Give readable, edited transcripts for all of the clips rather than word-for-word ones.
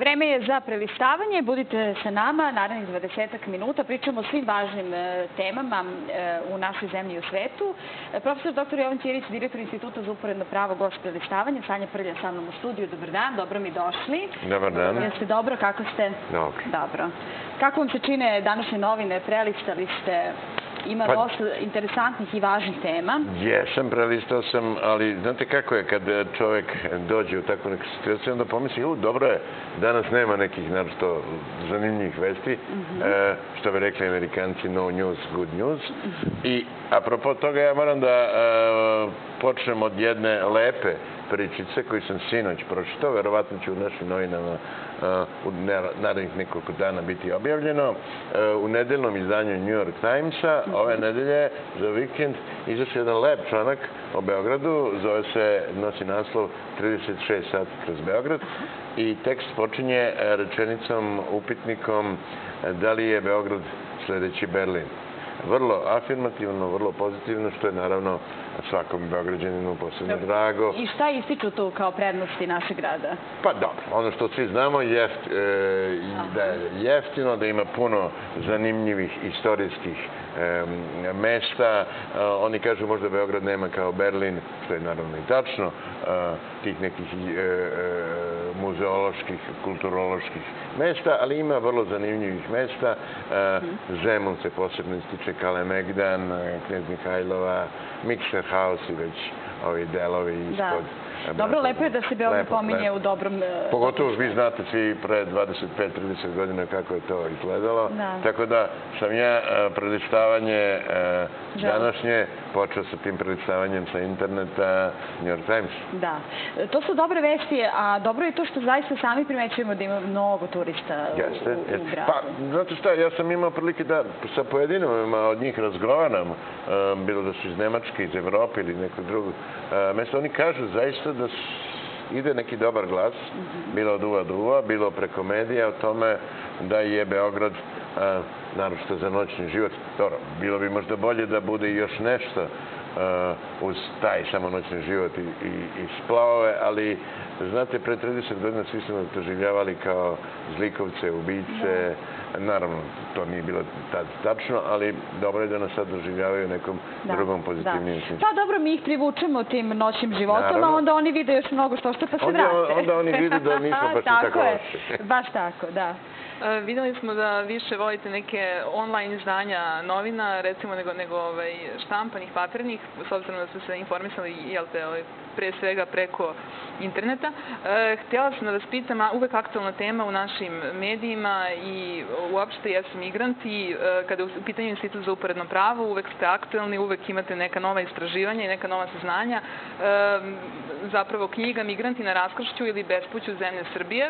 Vreme je za prelistavanje. Budite sa nama narednih 20 minuta. Pričamo o svim važnim temama u našoj zemlji i u svetu. Profesor dr. Jovan Ćirić, direktor Instituta za uporedno pravo, gost prelistavanja. Sanja Prlja sa mnom u studiju. Dobar dan, dobro mi došli. Dobar dan. Jeste dobro, kako ste? Dobro. Kako vam se čine današnje novine? Prelistali ste... Ima dosta interesantnih i važnih tema. Jesam, prelistao sam, ali znate kako je kad čovek dođe u takvu neku situaciju, onda pomisli, dobro je, danas nema nekih naročito zanimljivih vesti, što bi rekli Amerikanci, no news, good news. I apropo toga ja moram da počnem od jedne lepe pričice koju sam sinoć pročitao, verovatno će u našim novinama u narednih nekoliko dana biti objavljeno. U nedeljnom izdanju New York Timesa ove nedelje za vikend izašao jedan lep članak o Beogradu, nosi naslov 36 sati kroz Beograd i tekst počinje rečenicom, upitnikom da li je Beograd sledeći Berlin. Vrlo afirmativno, vrlo pozitivno, što je naravno svakom Beograđaninu posebno drago. I šta ističu tu kao prednosti našeg grada? Pa dobro, ono što svi znamo je da je jeftino, da ima puno zanimljivih istorijskih mesta. Oni kažu možda Beograd nema kao Berlin, što je naravno i tačno, tih nekih muzeoloških, kulturoloških mesta, ali ima vrlo zanimljivih mesta. Zemun se posebno ističe, Kalemegdan, Knez Mihajlova, Mikser House i već ovi delovi ispod. Dobro, lepo je da se Beograd pominje u dobrom... Pogotovo vi znate svi pre 25-30 godina kako je to izgledalo. Tako da sam ja prelistavanje današnje počeo sa tim prelistavanjem sa interneta New York Times. Da. To su dobre vesti, a dobro je to što zaista sami primećujemo da ima mnogo turista u gradu. Pa, znate šta, ja sam imao prilike da sa pojedinima od njih razgovaram, bilo da su iz Nemačke, iz Evrope ili nekog drugog mesta. Oni kažu zaista da ide neki dobar glas, bilo od uva do uva, bilo preko medija o tome da je Beograd naročito za noćni život. Dobro, bilo bi možda bolje da bude još nešto uz taj samo noćni život i splavove, ali znate, pre 30 godina svi smo doživljavali kao zlikovce, ubice. Naravno, to nije bilo tad tačno, ali dobro je da nas sad doživljavaju nekom drugom pozitivnijem smislu. Pa dobro, mi ih privučemo tim noćnim životom, a onda oni vide još mnogo što pa se vrate. Onda oni vide da nismo baš tako loši. Baš tako, da. Videli smo da više volite neke online izdanja novina, recimo, nego štampanih, papirnih, s obzirom da su se informisali, pre svega preko interneta. Htjela sam da vas pitam, a uvek aktualna tema u našim medijima i uopšte jesu migranti. Kada je u pitanju Institut za uporedno pravo, uvek ste aktualni, uvek imate neka nova istraživanja i neka nova saznanja. Zapravo knjiga Migranti na raskršću ili bespuću zemlje Srbije,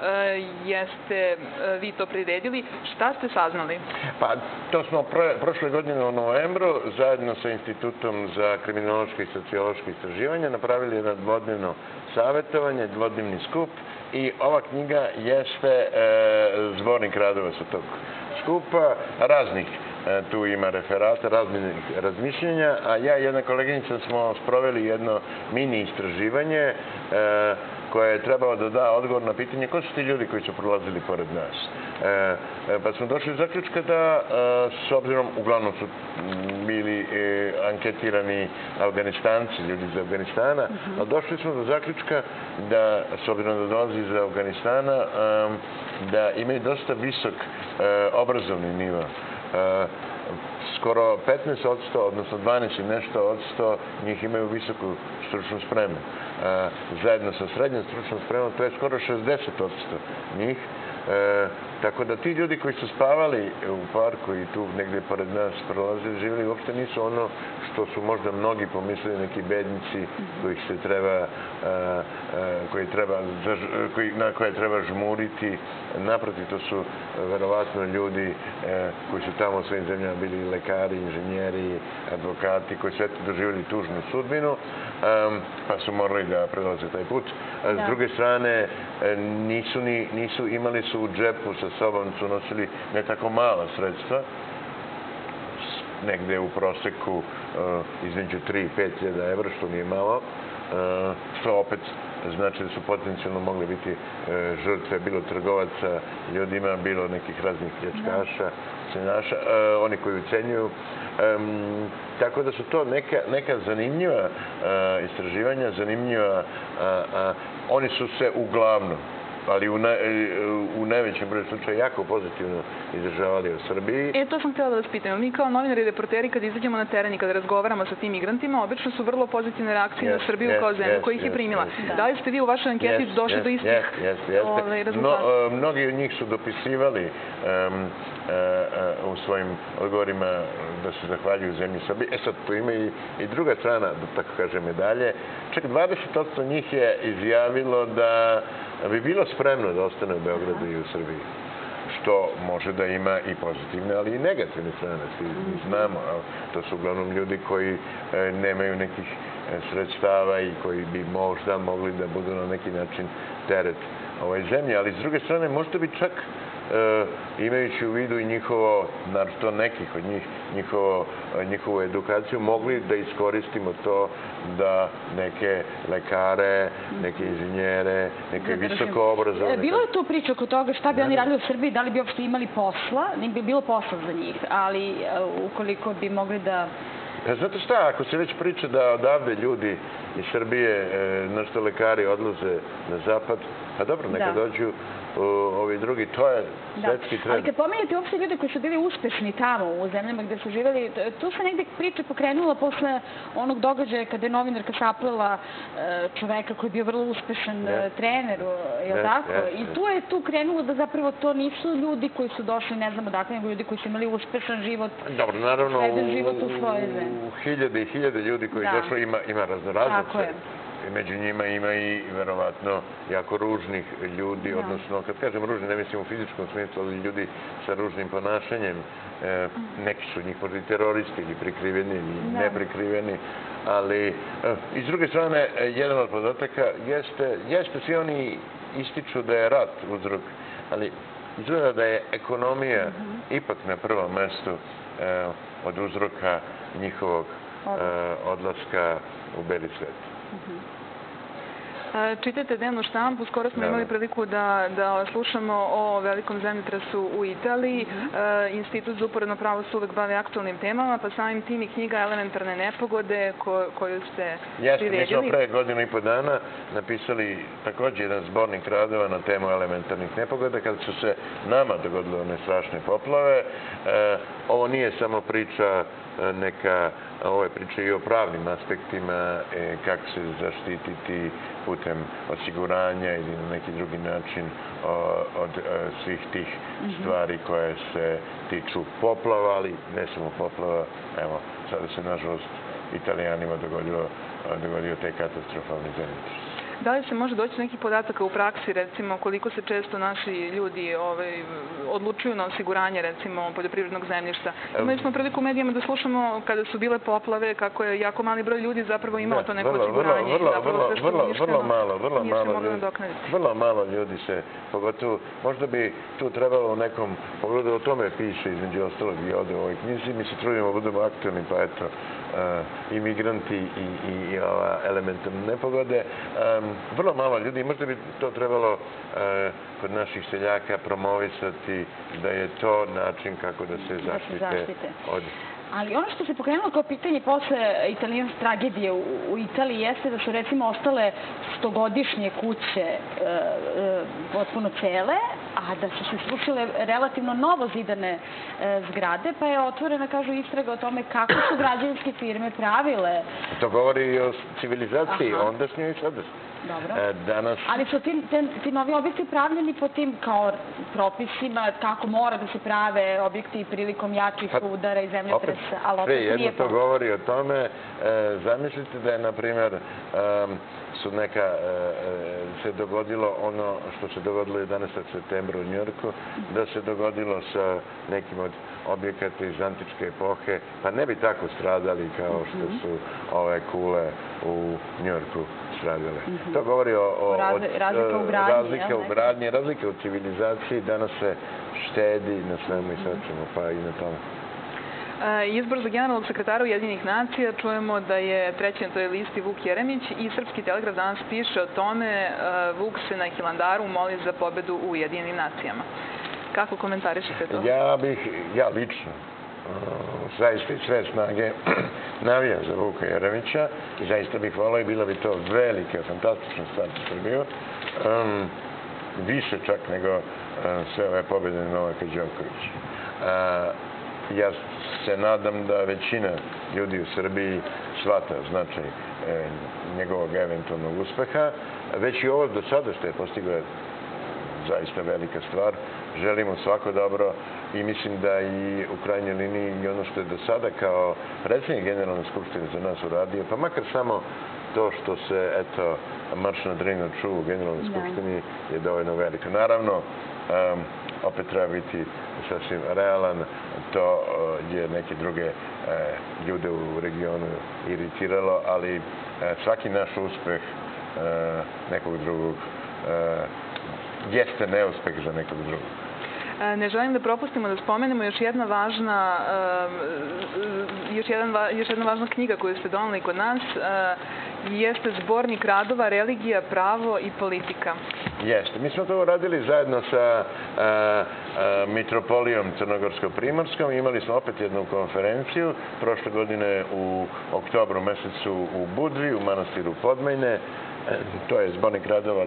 jeste vi to priredili. Šta ste saznali? Pa, to smo prošle godine u novembru zajedno sa Institutom za kriminološke i sociološke istraživanja napravili jedno dvodnevno savjetovanje, dvodnevni skup i ova knjiga jeste zbornik radova sa tog skupa, raznih. Tu ima referata, raznih razmišljenja, a ja i jedna koleginica smo sproveli jedno mini istraživanje koje je trebalo da da odgovor na pitanje ko su ti ljudi koji su prolazili pored nas. Pa smo došli do zaključka da, s obzirom, uglavnom su bili anketirani Afganistanci, ljudi iz Afganistana, ali došli smo do zaključka da, s obzirom da dolazi iz Afganistana, da imaju dosta visok obrazovni nivo. Skoro 15%, odnosno 12 i nešto odsto njih imaju visoku stručnu spremu. Zajedno sa srednjom stručnom spremom to je skoro 60% njih. Tako da ti ljudi koji su spavali u parku i tu negdje pored nas prolazili, živjeli, uopšte nisu ono što su možda mnogi pomislili, neki bednici na koje treba žmuriti. Naprotiv, to su verovatno ljudi koji su tamo u svojim zemljama bili lekari, inženjeri, advokati, koji su doživjeli tužnu sudbinu, pa su morali da prelaze taj put. S druge strane, imali su u džepu sa sobom, su nosili ne tako mala sredstva, negde u proseku između 3 i 5 hiljada evra, što nije malo, što opet znači da su potencijalno mogli biti žrtve bilo trgovaca ljudima, bilo nekih raznih pljačkaša, cinaša, oni koji ucenjuju. Tako da su to neka zanimljiva istraživanja, zanimljiva. Oni su se uglavnom, ali u najvećem broju slučaja jako pozitivno izražavali o Srbiji. To sam htjela da vas pitam. Mi kao novinari i reporteri kad izađemo na teren i kada razgovaramo sa tim migrantima, obično su vrlo pozitivne reakcije na Srbiju kao zemlju koja ih je primila. Da li ste vi u vašoj anketi došli do istih rezultata? Mnogi od njih su dopisivali u svojim odgovorima da se zahvaljuju zemlji Srbiji. Sad, tu ima i druga strana, da tako kažem, medalje. Čak 20% njih je izjavilo da bi bilo spremno da ostane u Beogradu i u Srbiji. Što može da ima i pozitivne, ali i negativne strane. Svi znamo, to su uglavnom ljudi koji nemaju nekih sredstava i koji bi možda mogli da budu na neki način teret ovoj zemlji. Ali s druge strane, možda bi čak imajući u vidu i njihovo, naravno nekih od njih, njihovu edukaciju, mogli da iskoristimo to da neke lekare, neke inženjere, neke visoko obrazovane... Bilo je tu priča oko toga šta bi oni radili u Srbiji, da li bi uopšte imali posla, ne bi bilo posla za njih, ali ukoliko bi mogli da... Znate šta, ako se već priča da odavde ljudi iz Srbije, nešto lekari odlaze na zapad, pa dobro, neka dođu ovi drugi, to je svetski trend. Ali kad pomenjate uopšte ljude koji su bili uspešni tamo u zemljama gde su živjeli, tu se negde priča pokrenula posle onog događaja kada je novinarka saplela čoveka koji je bio vrlo uspešan trener, je li tako? I tu krenulo da zapravo to nisu ljudi koji su došli, ne znam odakle, nego ljudi koji su imali uspešan život, sredan život u svojoj zemlji. Hiljade i hiljade ljudi koji došli ima raznoraznice. Među njima ima i, verovatno, jako ružnih ljudi, odnosno, kad kažem ružni, ne mislim u fizičkom smislu, ali ljudi sa ružnim ponašanjem. Neki su njih možda i teroristi, ili prikriveni, ili neprikriveni. Ali, i s druge strane, jedan od podataka jeste, svi oni ističu da je rat uzrok, ali izgleda da je ekonomija ipak na prvom mestu od uzroka njihovog odlaska u beli svet. Čitate dnevnu štampu, skoro smo imali priliku da slušamo o velikom zemljotresu u Italiji. Institut za uporedno pravo se uvek bavi aktualnim temama, pa samim tim i knjiga Elementarne nepogode koju ste priredili. Mi smo pre godinu i po dana napisali također jedan zbornik radova na temu elementarnih nepogoda kada su se nama dogodile one strašne poplave. Ovo nije samo priča ovo je priča i o pravnim aspektima, kako se zaštititi putem osiguranja ili na neki drugi način od svih tih stvari koje se tiču poplava, ali ne samo poplava. Evo, sada se, nažalost, Italijanima dogodio taj katastrofalni zemljotres. Da li se može doći nekih podataka u praksi, recimo, koliko se često naši ljudi odlučuju na osiguranje, recimo, poljoprivrednog zemljišta? Imali smo priliku u medijama da slušamo kada su bile poplave, kako je jako mali broj ljudi zapravo imao to neko osiguranje i zapravo sve što je uništeno nije se moglo nadoknaditi. Vrlo malo ljudi se, pogotovo, možda bi tu trebalo u nekom pogledu, o tome piše između ostalog i ovde u ovoj knjizi, mi se trudimo da budemo aktualni, pa eto, imigranti i elementarne nepogode. Vrlo malo ljudi, možda bi to trebalo kod naših seljaka promovisati da je to način kako da se zaštite od... Ali ono što se pokrenulo kao pitanje posle italijanske tragedije u Italiji jeste da su recimo ostale 100-godišnje kuće potpuno cele, a da su se srušile relativno novo zidane zgrade, pa je otvorena, kažu, istraga o tome kako su građevinske firme pravile. To govori i o civilizaciji, ondašnjoj i sadašnjoj. Ali su ti novi objekti pravljeni po tim kao propisima kako mora da se prave objekti prilikom jačih udara i zemljotresa, ali opet nije jedno to govori o tome. Zamislite da je, na primjer, se dogodilo ono što se dogodilo 11. septembra u Njujorku, da se dogodilo sa nekim od objekata iz antičke epohe, pa ne bi tako stradali kao što su ove kule u Njujorku stradale. To govori o razlike u gradnji, razlike u civilizaciji. Danas se štedi na svemu i svačemu, pa i na tome. Izbor za generalnog sekretara Ujedinjenih nacija, čujemo da je treći na toj listi Vuk Jeremić i Srpski telegraf danas piše o tome Vuk se na Hilandaru moli za pobedu u Ujedinjenim nacijama. Kako komentarišete to? Ja lično, zaista i sve snage navijam za Vuka Jeremića i zaista bih volao i bila bi to velika, fantastična stvar za Srbiju. Više čak nego sve ove pobjede Novaka Đokovića. Ja se nadam da većina ljudi u Srbiji shvata značaj njegovog eventualnog uspeha. Već i ovo do sada što je postigao je zaista velika stvar. Želimo svako dobro i mislim da i u krajnjoj liniji i ono što je do sada kao predsjednik Generalne skupštine za nas uradio, pa makar samo to što se, eto, marš na Drinu čuo u Generalnoj skupštini je dovoljno veliko. Naravno, opet treba biti sasvim realan, to je neke druge ljude u regionu iritiralo, ali svaki naš uspeh nekog drugog jeste neuspeh za nekog drugog. Ne želim da propustimo da spomenemo još jedna važna knjiga koju ste doneli kod nas, jeste zbornik radova Religija, pravo i politika. Jeste. Mi smo to uradili zajedno sa Mitropolijom Crnogorsko-Primorskom. Imali smo opet jednu konferenciju prošle godine u oktobru mesecu u Budvi, u manastiru Podmajne. To je zbornik radova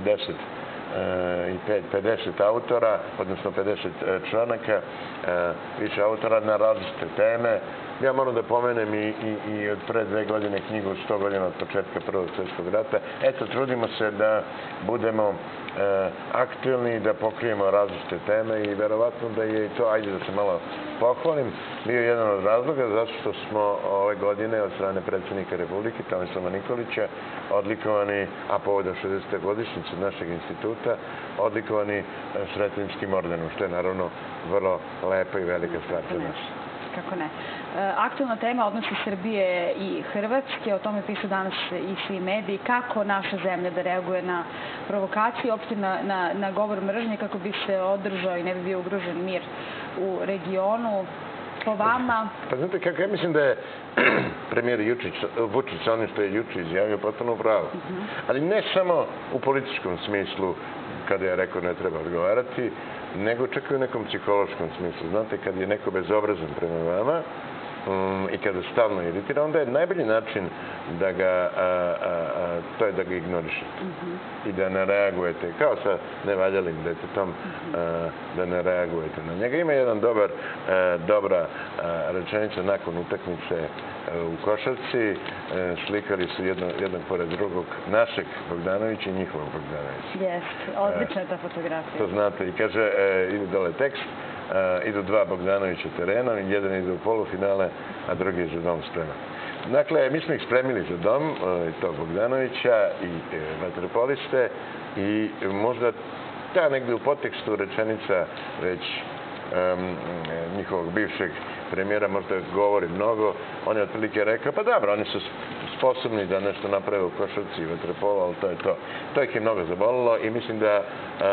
50 autora, odnosno 50 članaka, više autora na različite teme. Ja moram da pomenem i od pre 2 godine knjigu 100 godina od početka Prvog svjetskog rata. Eto, trudimo se da budemo aktuelni, da pokrijemo različite teme i verovatno da je i to, ajde da se malo pohvalim, bio jedan od razloga zato što smo ove godine od strane predsjednika Republike Tomislava Nikolića odlikovani, a povodom 60. godišnjice našeg instituta, odlikovani Sretenjskim ordenom, što je naravno vrlo lepa i velika stvar za nas. Kako ne. Aktualna tema odnosi Srbije i Hrvatske, o tome pišu danas i svi mediji. Kako naša zemlja da reaguje na provokacije, uopšte na govor mržnje, kako bi se održao i ne bi bio ugrožen mir u regionu? Po vama? Pa znate kako, ja mislim da je premijer Vučić onim što je juče izjavio potpuno pravo. Ali ne samo u političkom smislu, kada je rekao ne treba odgovarati, nego čak i u nekom psihološkom smislu. Znate, kad je neko bezobrazan prema vama i kada stalno iritira, onda je najbolji način da ga, to je da ga ignorišete i da ne reagujete, kao sa nevaljalim detetom, da ne reagujete na njega. Ima jedan dobra rečenica nakon utakmice u košarci, slikali su jedan pored drugog našeg Bogdanovića i njihovog Bogdanovića. Jeste, odlična je ta fotografija. To znate, i kaže, ide dole tekst, idu 2 Bogdanovića terena, jedan ide u polufinale, a drugi je za dom spreman. Dakle, mi smo ih spremili za dom, to Bogdanovića i vaterpoliste, i možda ta negdje u podtekstu rečenica već njihovog bivšeg premijera možda govori mnogo. On je otprilike rekao, pa dobro, oni su sposobni da nešto naprave u košarci i vaterpolu, ali to je to. To ih je mnogo zabolilo i mislim da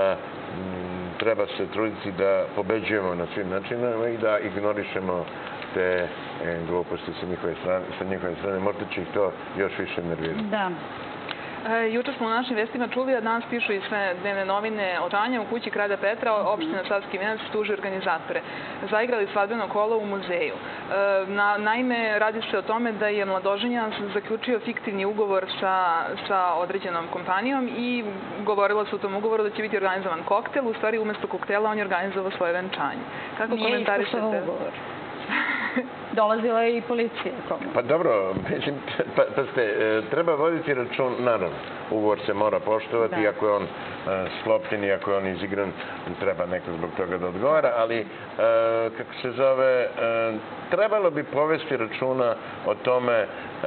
treba se truditi da pobeđujemo na svim načinima i da ignorišemo te gluposti sa njihove strane. Možda će ih to još više nervirati. Da. Juče smo u našim vestima čuli, a danas pišu i sve dnevne novine o Čanja u kući Kralja Petra, opština Savski Venac tuži organizatore. Zaigrali svadbeno kolo u muzeju. Naime, radi se o tome da je mladoženja zaključio fiktivni ugovor sa određenom kompanijom i govorilo se u tom ugovoru da će biti organizovan koktel. U stvari, umesto koktela on je organizovao svoje venčanje. Kako komentarišete? Nije ispoštovao ugovor. Dolazila je i policija. Pa dobro, treba voditi račun, naravno, ugovor se mora poštovati, ako je on sklopljen i ako je on izigran, treba neko zbog toga da odgovara, ali, kako se zove, trebalo bi povesti računa o tome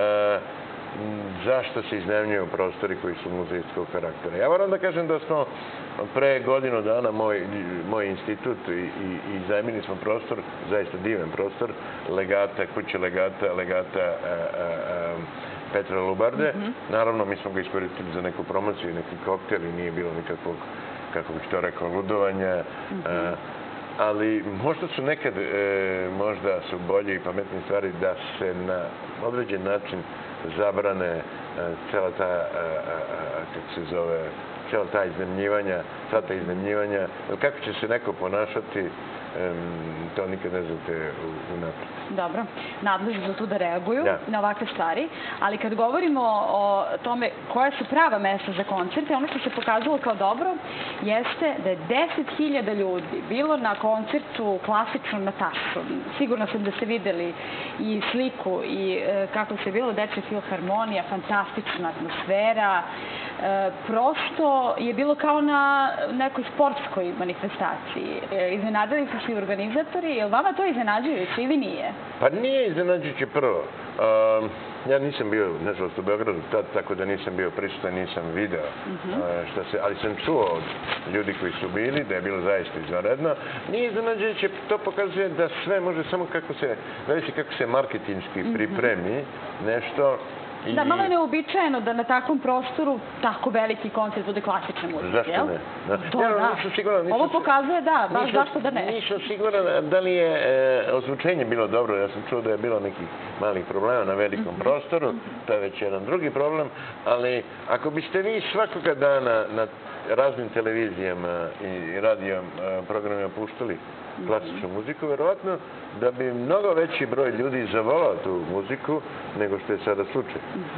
zašto se iznajmljuju prostori koji su muzejskog karaktera. Ja moram da kažem da smo pre godinu dana moj institut i zajmili smo prostor, zaista divan prostor, kuće legata Petra Lubarde. Naravno, mi smo ga iskoristili za neku promociju i neki koktel i nije bilo nikakvog, kako bih to rekao, ludovanja. ali možda su nekad, možda su bolje i pametnije stvari da se na određen način zabrane cela ta, kako se zove, cela ta iznajmljivanja, kako će se neko ponašati, to nikad ne znate unapred. Dobro, nadležni su tu da reaguju na ovakve stvari, ali kad govorimo o tome koja su prava mesta za koncerte, ono što se pokazalo kao dobro jeste da je 10.000 ljudi bilo na koncertu klasično na Tašu. Sigurno sam da ste videli i sliku i kako se bilo Dečja filharmonija, fantastična atmosfera. Prosto je bilo kao na nekoj sportskoj manifestaciji. Iznenadili su se i organizatori. Je li vama to iznenađujuće ili nije? Pa nije iznenađujuće prvo. Ja nisam bio, nažalost, u Beogradu tad, tako da nisam bio prisutan, nisam video ali sam čuo od ljudi koji su bili da je bilo zaista izvanredno. Nije iznenađujuće, to pokazuje da sve može samo zavisi kako se marketinški pripremi nešto. Da, malo je neobičajeno da na takvom prostoru tako veliki koncert bude klasična muzika, jel? Zašto ne? Ovo pokazuje da, baš zašto da ne. Nisam siguran da li je ozvučenje bilo dobro. Ja sam čuo da je bilo nekih malih problema na velikom prostoru. To je već jedan drugi problem. Ali ako biste vi svakoga dana na raznim televizijama i radio programima puštali klasičnu muziku, verovatno da bi mnogo veći broj ljudi zavolao tu muziku nego što je sada slučaj.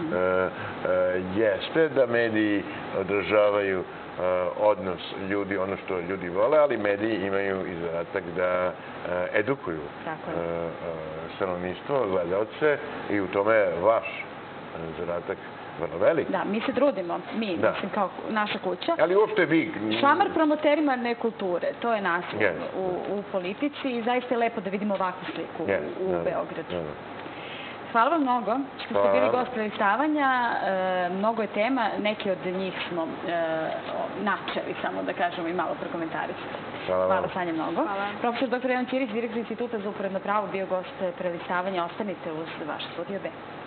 Jeste da mediji održavaju odnos ljudi, ono što ljudi vole, ali mediji imaju i zadatak da edukuju stanovništvo, gledalce i u tome je vaš zadatak vrlo velik. Da, mi se trudimo, mislim, kao naša kuća. Ali uopšte vi... Šamar promoterima nekulture, to je naslov u politici i zaista je lepo da vidimo ovakvu sliku u Beogradu. Hvala vam mnogo što ste bili gost predstavanja. Mnogo je tema, neke od njih smo načeli, samo da kažemo i malo prokomentarisali. Hvala Sanja mnogo. Profesor dr. Jovan Ćirić, direktor Instituta za uporedno pravo, bio gost predstavanja. Ostanite uz vaš Studio B.